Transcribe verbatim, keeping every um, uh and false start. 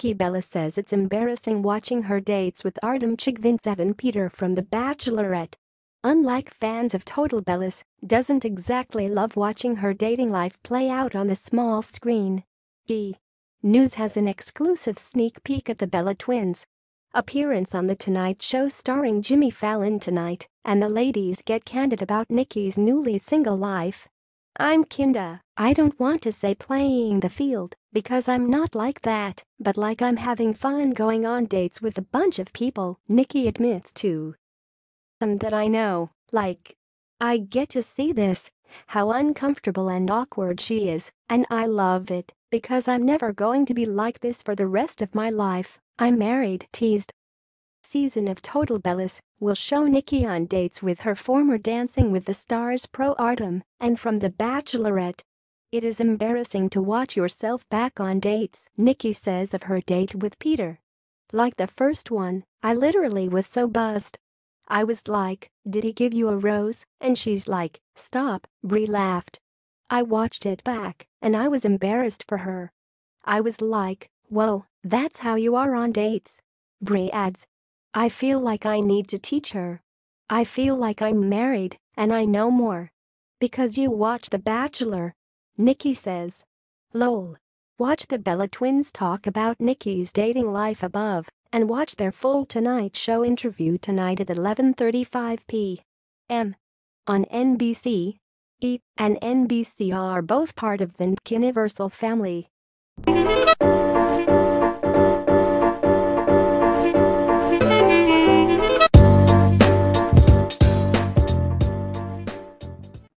Nikki Bella says it's embarrassing watching her dates with Artem Chigvintsev and Peter from The Bachelorette. Unlike fans of Total Bellas, doesn't exactly love watching her dating life play out on the small screen. E! News has an exclusive sneak peek at the Bella twins' appearance on The Tonight Show starring Jimmy Fallon tonight, and the ladies get candid about Nikki's newly single life. "I'm kinda, I don't want to say playing the field, because I'm not like that, but like I'm having fun going on dates with a bunch of people," Nikki admits to some that I know, like, "I get to see this, how uncomfortable and awkward she is, and I love it, because I'm never going to be like this for the rest of my life. I'm married." Teased season of Total Bellas will show Nikki on dates with her former Dancing with the Stars pro Artem, and from The Bachelorette. "It is embarrassing to watch yourself back on dates," Nikki says of her date with Peter. "Like the first one, I literally was so buzzed. I was like, 'Did he give you a rose?' And she's like, 'Stop,'" Brie laughed. "I watched it back, and I was embarrassed for her. I was like, 'Whoa, that's how you are on dates?'" Brie adds, "I feel like I need to teach her. I feel like I'm married, and I know more. Because you watch The Bachelor." Nikki says. "Lol. Watch the Bella twins talk about Nikki's dating life above, and watch their full Tonight Show interview tonight at eleven thirty-five p m on N B C. E! and N B C are both part of the NBCUniversal Family."